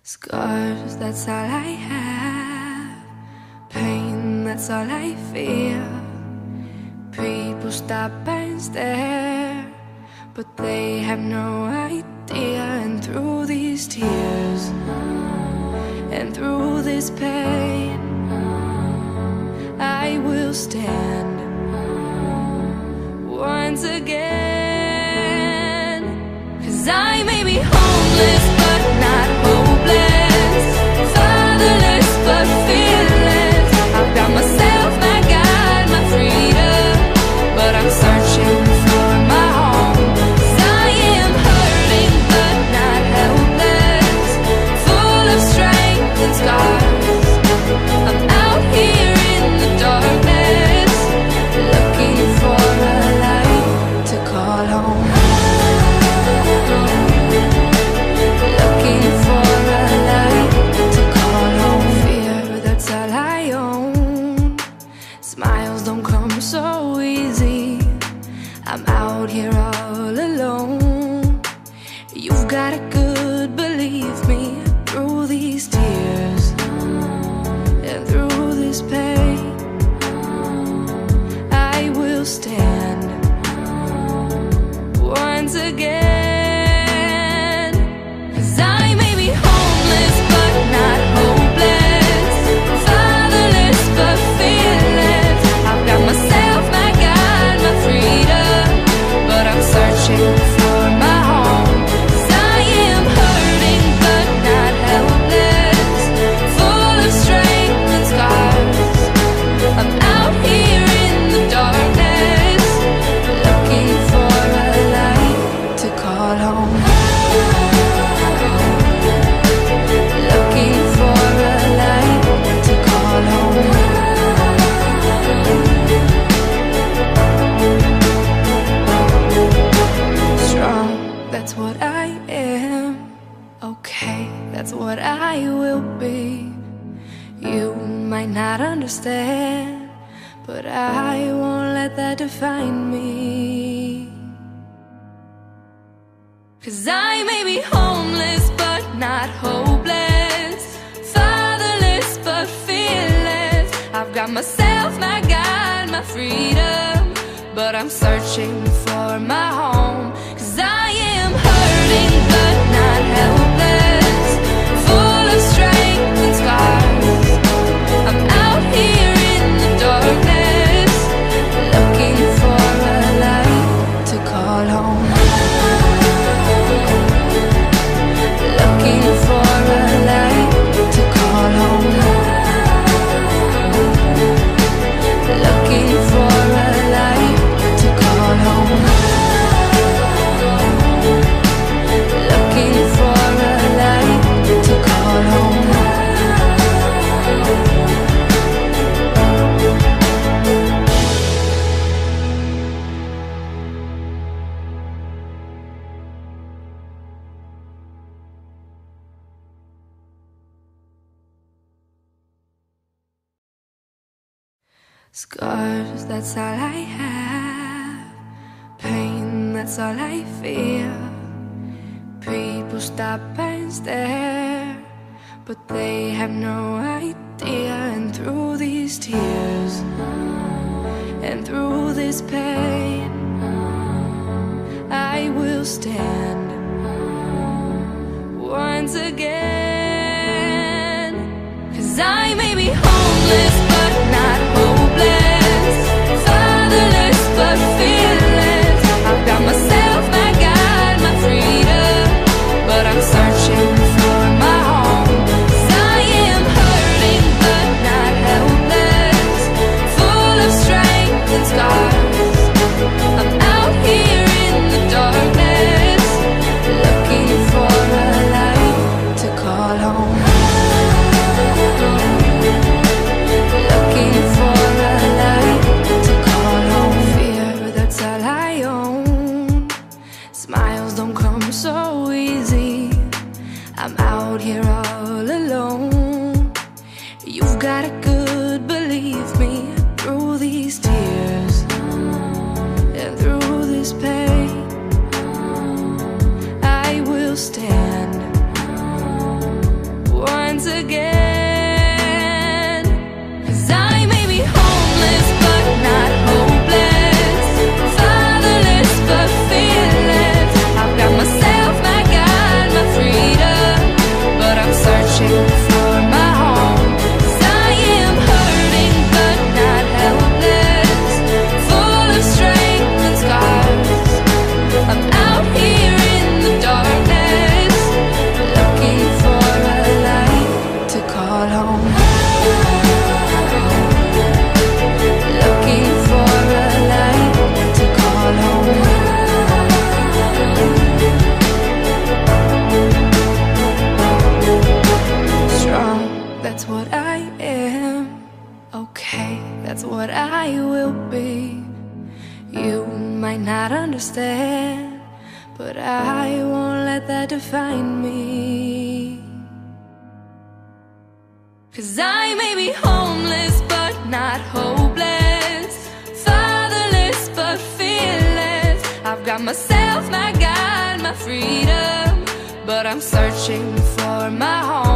Scars, that's all I have. Pain, that's all I feel. People stop and stare, but they have no idea. And through these tears, and through this pain, I will stand once again. 'Cause I may be homeless but not hopeless, fatherless but fearless. I've got myself, my God, my freedom, but I'm searching for my home. 'Cause I am hurting but not helpless, full of strength and scars. I'm out here in the darkness, looking for a light to call home. Looking for a light to call home. Fear, that's all I own. Smiles don't come so easy. I'm out here all alone. You've got it good, believe me. Through these tears and through this pain, I will stand once again. 'Cause I may be homeless but not hopeless, fatherless but fearless. I've got myself, my God, my freedom, but I'm searching for my home. 'Cause I am hurting but not helpless, full of strength and scars. I'm out here in the darkness, looking for a light to call home. Looking for a light to call home. Strong, that's what I am. Okay, that's what I will be. You might not understand, but I won't let that define me. 'Cause I may be homeless but not hopeless, fatherless but fearless. I've got myself, my God, my freedom, but I'm searching for my home. 'Cause I am hurting but not helpless, full of strength and scars. I'm out here in the darkness, looking for a light to call home. Looking for a light to call home. Looking for a light to call home. Looking for a light to call home. Scars, that's all I have. Pain, that's all I feel. People stop and stare, but they have no idea. And through these tears, and through this pain, I will stand once again. 'Cause I may be homeless but not hopeless, fatherless but fearless. I've got myself, my God, my freedom, but I'm searching for my home. 'Cause I am hurting but not helpless, full of strength and scars. I'm out here in the darkness, looking for a light to call home. Looking for a light to call home. Fear, that's all I own. Smiles don't come so easy. I'm out here all alone. You've got it good, believe me. Through these tears and through this pain, I will stand once again. 'Cause I may be homeless but not hopeless, fatherless but fearless. I've got myself, my God, my freedom, but I'm searching for my home. 'Cause I am hurting but not helpless, full of strength and scars. I'm out here in the darkness, looking for a light to call home. Looking for a light to call home. Strong, that's what I am. Okay, that's what I will be. You might not understand, but I won't let that define me. 'Cause I may be homeless but not hopeless, fatherless but fearless. I've got myself, my God, my freedom, but I'm searching for my home.